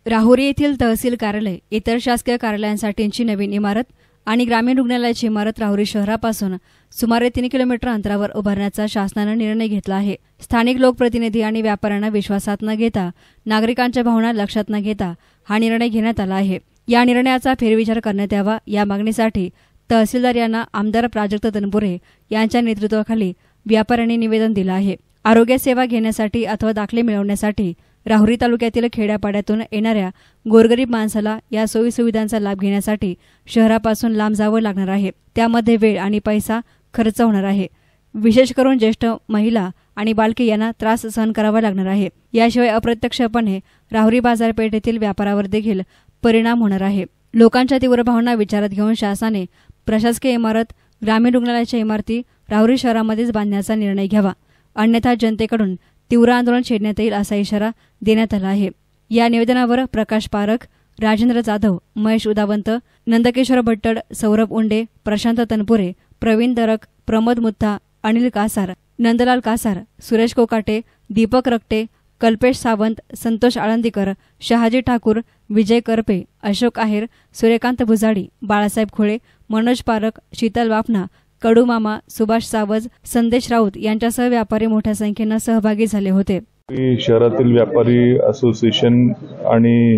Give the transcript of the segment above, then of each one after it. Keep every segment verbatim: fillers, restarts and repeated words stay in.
राहुरी येथील तहसील कार्यालय, इतर शासकीय कार्यालयांसाठीची नवीन इमारत आणि ग्रामीण रुग्णालयाची इमारत राहुरी शहरापासून सुमारे तीन किलोमीटर अंतरावर उभारण्याचा शासनानं निर्णय घेतला आहे। स्थानिक लोकप्रतिनिधी आणि व्यापाऱ्यांना विश्वासात न घेता, नागरिकांच्या भावना लक्षात न घेता हा निर्णय घेण्यात आला आहे। या निर्णयाचा फेरविचार करण्यात यावा या मागणीसाठी तहसीलदार यांना आमदार प्राजक्त तनपुरे यांच्या नेतृत्वाखाली व्यापाऱ्यांनी निवेदन दिलं आहे। आरोग्य सेवा घेण्यासाठी अथवा दाखले मिळवण्यासाठी राहुरी तालुक्यातील खेड्यापाड्यातून येणाऱ्या गोरगरीब माणसाला या सोयी सुविधांचा लाभ घेण्यासाठी शहरापासून लांब जावं लागणार आहे। त्यामध्ये वेळ आणि पैसा खर्च होणार आहे। विशेष करून ज्येष्ठ महिला आणि बालके यांना त्रास सहन करावा लागणार आहे। याशिवाय अप्रत्यक्षपणे राहुरी बाजारपेठेतील व्यापारावर देखील परिणाम होणार आहे। लोकांच्या तीव्र भावना विचारात घेऊन शासनाने प्रशासकीय इमारत, ग्रामीण रुग्णालयाच्या इमारती राहुरी शहरामध्येच बांधण्याचा निर्णय घ्यावा, अन्यथा जनतेकडून तीव्र आंदोलन छेडण्यात येईल असा इशारा देण्यात आला आहे। या निवेदनावर प्रकाश पारख, राजेंद्र जाधव, महेश उदावंत, नंदकिशोर भट्टड, सौरभ उंडे, प्रशांत तनपुरे, प्रवीण दरक, प्रमोद मुत्था, अनिल कासार, नंदलाल कासार, सुरेश कोकाटे, दीपक रक्टे, कल्पेश सावंत, संतोष आळंदीकर, शहाजी ठाकूर, विजय करपे, अशोक आहेर, सूर्यकांत भुजाडी, बाळासाहेब खोळे, मनोज पारख, शीतल वाफना, कडू मामा, सुभाष सावज, संदेश राऊत यांच्यासह व्यापारी मोठ्या संख्येने सहभागी झाले होते। शहरातील व्यापारी असोसिएशन आणि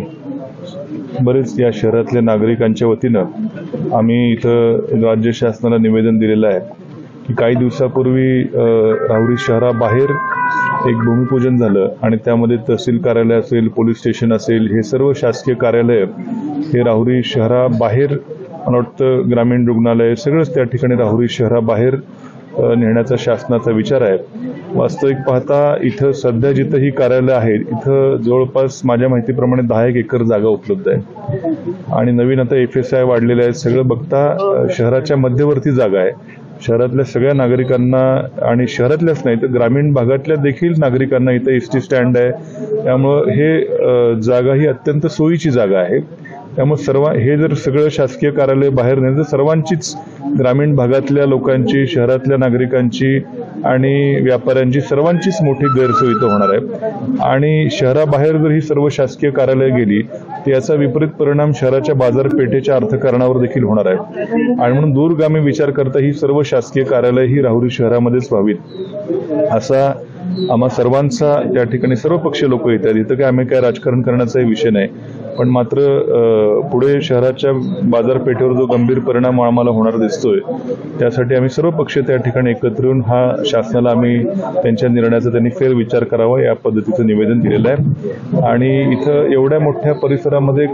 बरेच या शहरातल्या नागरिकांच्या वतीनं आम्ही इथं राज्य शासनाला निवेदन दिलेलं आहे की काही दिवसापूर्वी राहुरी शहराबाहेर एक भूमिपूजन झालं आणि त्यामध्ये तहसील कार्यालय असेल, पोलीस स्टेशन असेल, हे सर्व शासकीय कार्यालय हे राहुरी शहराबाहेर, मला वाटतं ग्रामीण रुग्णालय सगळंच त्या ठिकाणी राहुरी शहराबाहेर नेण्याचा शासनाचा विचार आहे। वास्तविक पाहता इथं सध्या जिथं ही कार्यालय आहेत इथं जवळपास माझ्या माहितीप्रमाणे दहा एक एकर जागा उपलब्ध आहे आणि नवीन आता एफ एस आय वाढलेले आहेत। सगळं बघता शहराच्या मध्यवर्ती जागा आहे। शहरातल्या सगळ्या नागरिकांना आणि शहरातल्याच नाही तर ग्रामीण भागातल्या देखील नागरिकांना इथं एस टी स्टँड आहे, त्यामुळं हे जागा ही अत्यंत सोयीची जागा आहे। त्यामुळे सर्व हे जर सगळं शासकीय कार्यालय बाहेर नेलं तर सर्वांचीच, ग्रामीण भागातल्या लोकांची, शहरातल्या नागरिकांची आणि व्यापाऱ्यांची सर्वांचीच मोठी गैरसोय इथं होणार आहे आणि शहराबाहेर जर ही सर्व शासकीय कार्यालय गेली तर याचा विपरीत परिणाम शहराच्या बाजारपेठेच्या अर्थकारणावर देखील होणार आहे आणि म्हणून दूरगामी विचार करता ही सर्व शासकीय कार्यालय ही राहुरी शहरामध्येच व्हावीत असा आम्हा सर्वांचा त्या ठिकाणी सर्व पक्षीय लोक येतात। इथं काय आम्ही काय राजकारण करण्याचाही विषय नाही, पण मात्र पुढे शहराच्या बाजारपेठेवर जो गंभीर परिणाम आम्हाला होणार दिसतोय त्यासाठी आम्ही सर्व पक्ष त्या ठिकाणी एकत्र येऊन हा शासनाला आम्ही त्यांच्या निर्णयाचा त्यांनी फेरविचार करावा या पद्धतीचं निवेदन दिलेलं आहे। आणि इथं एवढ्या मोठ्या परिसरामध्ये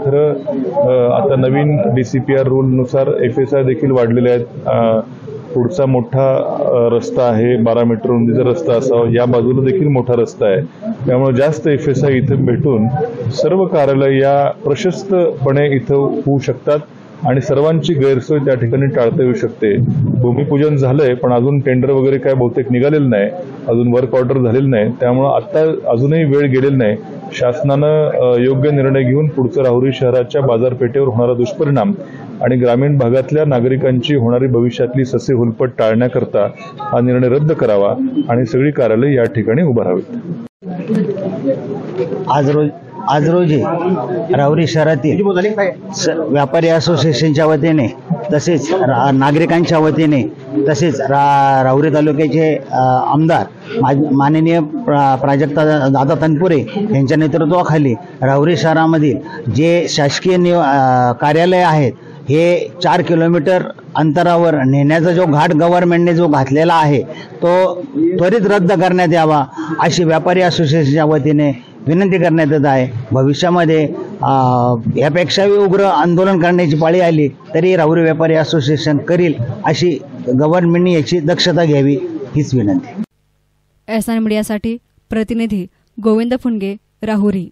खरं आता नवीन डी सी पी आर रूलनुसार एफ एस आय देखील वाढलेले आहेत। पुढचा मोठा रस्ता आहे, बारा मीटर रुंदीचा रस्ता असावा, या बाजूला देखील मोठा रस्ता आहे, त्यामुळे जास्त एफ एस आय इथं भेटून सर्व कार्यालय या प्रशस्तपणे इथं होऊ शकतात आणि सर्वांची गैरसोय त्या ठिकाणी टाळता येऊ शकते। भूमिपूजन झालंय पण अजून टेंडर वगैरे काय बहुतेक निघालेलं नाही, अजून वर्क ऑर्डर झालेलं नाही, त्यामुळे आता अजूनही वेळ गेलेला नाही। शासनानं योग्य निर्णय घेऊन पुढचं राहुरी शहराच्या बाजारपेठेवर होणारा दुष्परिणाम आणि ग्रामीण भागातल्या नागरिकांची होणारी भविष्यातली ससे हुलपट टाळण्याकरता हा निर्णय रद्द करावा आणि सगळी कार्यालय या ठिकाणी उभारावीत। आज रोज आज रोजी राहुरी शहरातील व्यापारी असोसिएशनच्या वतीने तसेच नागरिकांच्या वतीने तसेच रा राहुरी तालुक्याचे आमदार माननीय प्राजक्त दादा तनपुरे यांच्या नेतृत्वाखाली राहुरी शहरामधील जे शासकीय कार्यालय आहेत हे चार किलोमीटर अंतरावर नेण्याचा जो घाट गव्हर्नमेंटने जो घातलेला आहे तो त्वरित रद्द करण्यात यावा अशी व्यापारी असोसिएशनच्या वतीने विनंती करण्यात येत आहे। भविष्यामध्ये यापेक्षाही उग्र आंदोलन करण्याची पाळी आली तरी राहुरी व्यापारी असोसिएशन करील अशी गव्हर्नमेंटने याची दक्षता घ्यावी हीच विनंती। एस एन मीडियासाठी प्रतिनिधी गोविंद फुंगे, राहुरी।